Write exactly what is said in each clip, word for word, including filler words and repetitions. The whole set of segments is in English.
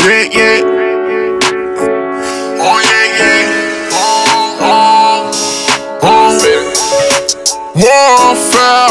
yeah, yeah. Oh, yeah, yeah. Oh, oh, oh. Warfare.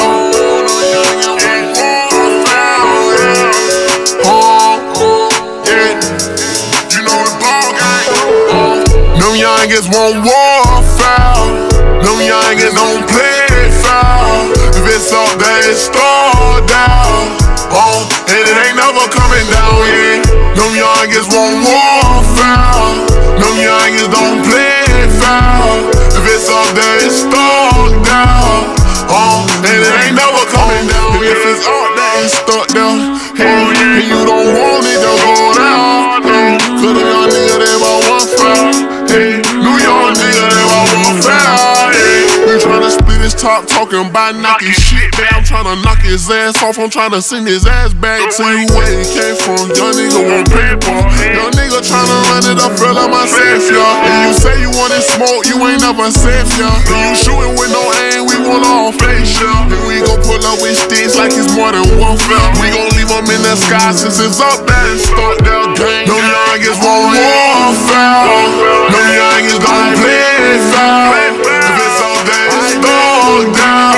Them youngins want warfare. Them youngins don't play foul. If it's up there, it's start down. Oh, and it ain't never coming down, yeah. Them youngins want warfare. Them youngins don't play foul. If it's up there, it's start down. Oh, and it ain't never coming down. And if it's up there, it's stuck down. Hey, and you don't want it to go down. Hey, cause them young niggas, they want warfare. Hey, New York nigga, they want warfare. Hey, we tryna split his top, talking about knocking shit back. I'm tryna knock his ass off, I'm tryna send his ass back to where he came from. Young nigga want paper. Young nigga tryna run it up, feel like myself, y'all. And you say you wanted smoke, you ain't never safe, y'all. And you shooting with no aim, we want all face, y'all. And we gon' pull up with sticks like it's more than warfare. We gon' leave them in the sky since it's up there and start their gang. Them youngins want warfare. Them youngins don't play foul. If it's up there, it's stuck down.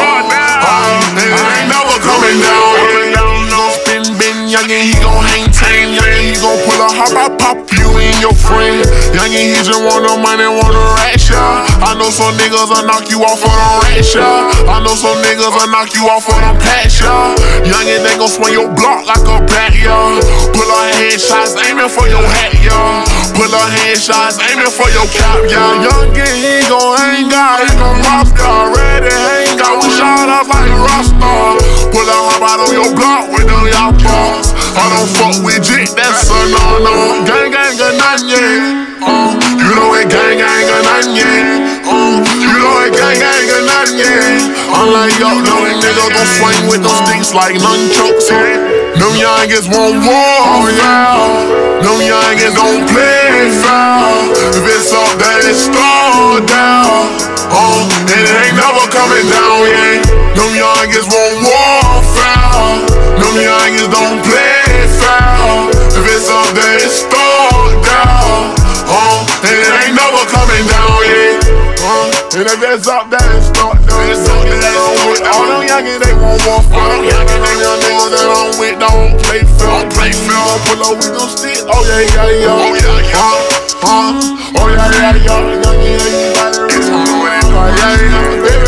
And it ain't never coming down. He gon' spin, bin, youngin', he gon' hang tame. Youngin', he gon' pull a hop, I pop you and your friend. Youngin', he just want the money, want the rat shot. I know some niggas will knock you off for the rat shot. I know some niggas will knock you off for them pat shot. Youngin', they gon' swing your block like a bat, y'all. Pull her headshots, aiming for your hat, y'all. Pull her headshots, aiming for your cap, y'all. Youngin', he gon' hang out, he gon' rock y'all. Ready, hang out, we shot up like Rockstar. Pull a hop out on your block with them y'all balls. I don't fuck with Jit, that's a no-no. Gang, gang, gang, none, yeah. Uh, you know it, gang, gang, gang, none, yeah. Uh, you know it, gang, gang, gang, none, yeah. Unlike y'all, them niggas gon' swing with those sticks like nunchucks, yeah. Them youngins want war, yeah. Them youngins don't play foul. If it's up there, it's start down. Uh, and it ain't never coming down, yeah. Them youngins want warfare. Them youngins don't play foul. If it's up there, it's start down. Uh, and it ain't never coming down, yeah. Uh, and if it's up there, it's start down. It's up there, it's all them youngins, they want warfare. All them youngins, they young niggas that don't with, don't play fair. Don't play fair. Don't pull up with them sticks. Oh yeah, yeah, yeah. Oh yeah, yeah. Uh, uh, oh yeah, yeah, yeah. Young nigga, you got it. It's on the way. Oh yeah, yeah, baby.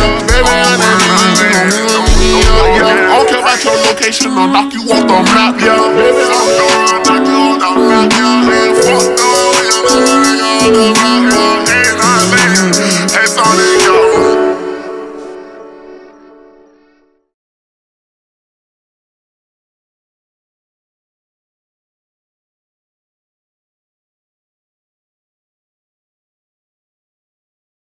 I don't care about your location, I'll knock you off the map, yeah.